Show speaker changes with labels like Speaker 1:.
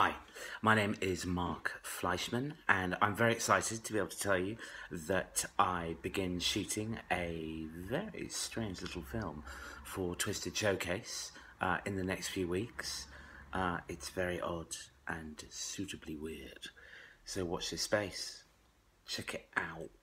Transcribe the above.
Speaker 1: Hi, my name is Mark Fleischmann, and I'm very excited to be able to tell you that I begin shooting a very strange little film for Twisted Showcase in the next few weeks. It's very odd and suitably weird, so watch this space. Check it out.